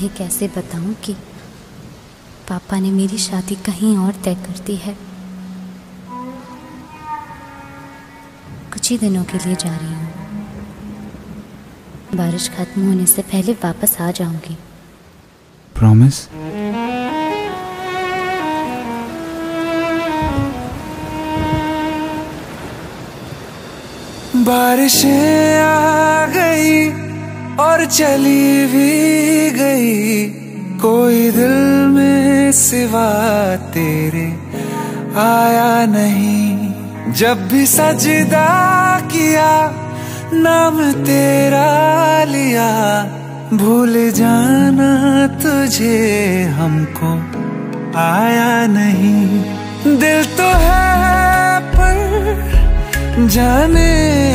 तुम्हें कैसे बताऊं कि पापा ने मेरी शादी कहीं और तय कर दी है। कुछ ही दिनों के लिए जा रही हूँ। बारिश खत्म होने से पहले वापस आ जाऊंगी। प्रॉमिस? बारिशें आ गई और चली भी गई, कोई दिल में सिवा तेरे आया नहीं। जब भी सजदा किया नाम तेरा लिया, भूल जाना तुझे हमको आया नहीं। दिल तो है पर जाने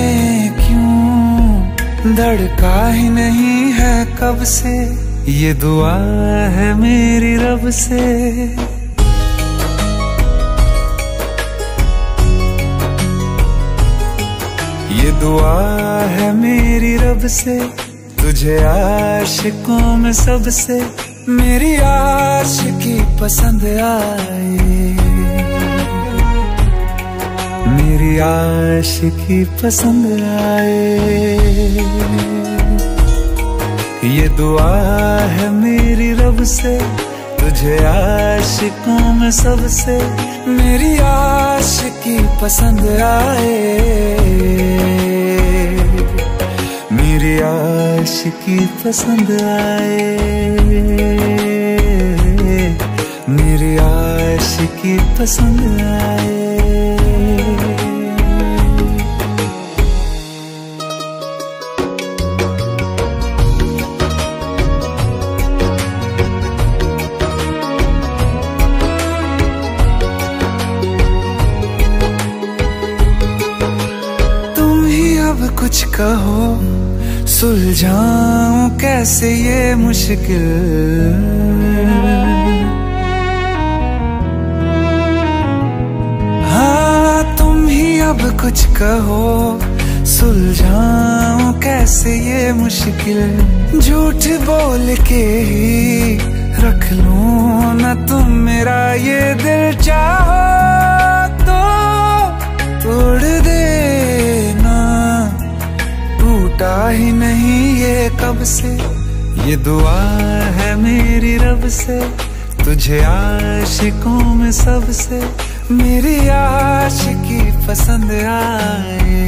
क्यों धड़का ही नहीं है कब से, ये दुआ है मेरी रब से। ये दुआ है मेरी रब से, तुझे आशिकों में सबसे मेरी आशिकी पसंद आए, मेरी आशिकी पसंद आए। ये दुआ है मेरी रब से, तुझे आशिकों में सबसे मेरी आशिकी पसंद आए, मेरी आशिकी पसंद आए, मेरी आशिकी पसंद आए। कुछ कहो सुलझाऊं कैसे ये मुश्किल, हाँ तुम ही अब कुछ कहो सुलझाऊं कैसे ये मुश्किल। झूठ बोल के ही रख लूं ना तुम मेरा ये दिल, चाहो तो तोड़ देना, टूटा ही नहीं ये कब से। ये दुआ है मेरी रब से, तुझे आशिकों में सबसे मेरी आशिकी पसंद आए,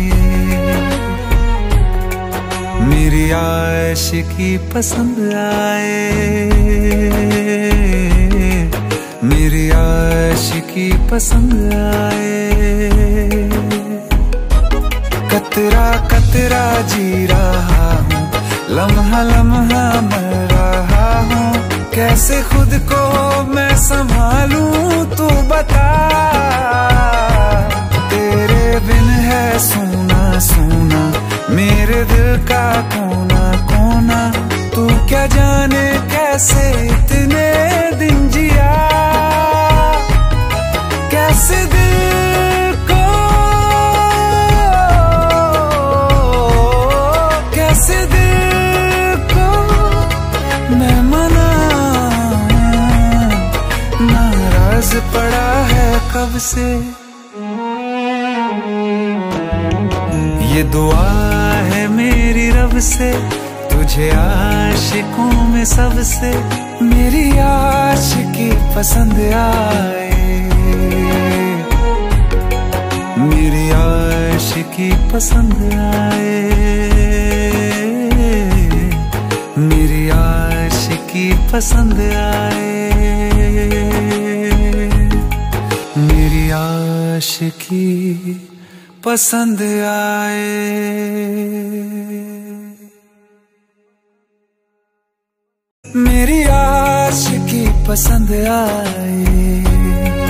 मेरी आशिकी पसंद आए, मेरी आशिकी पसंद आए। कतरा कतरा जी रहा हूँ, लम्हा लम्हा मर रहा हूँ, कैसे खुद को मैं संभालूं तू बता। तेरे बिन है सूना सूना मेरे दिल का कोना कोना, तू क्या जाने कैसे इतने दिन जिया, कैसे दिल को कैसे दिल को मैं मनाऊं, नाराज पड़ा है कब से। ये दुआ है मेरी रब से, तुझे आशिकों में सबसे मेरी आशिकी पसंद आए, मेरी आशिकी पसंद आए, मेरी आशिकी पसंद आए, मेरी आशिकी पसंद आए। मेरी आशिकी पसंद आए।